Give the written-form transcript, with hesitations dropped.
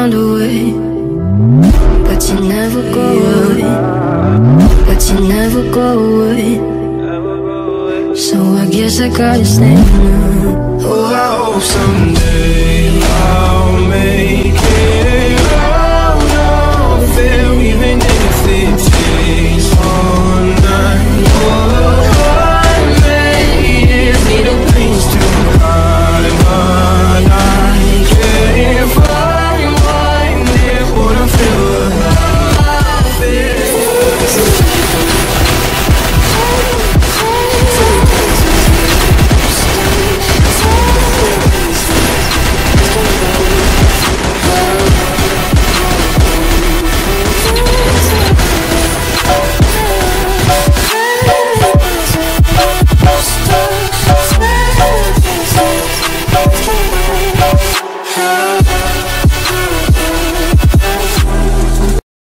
find a way, but you never go away, but you never go away. So I guess I gotta stay now. Oh, I hope someday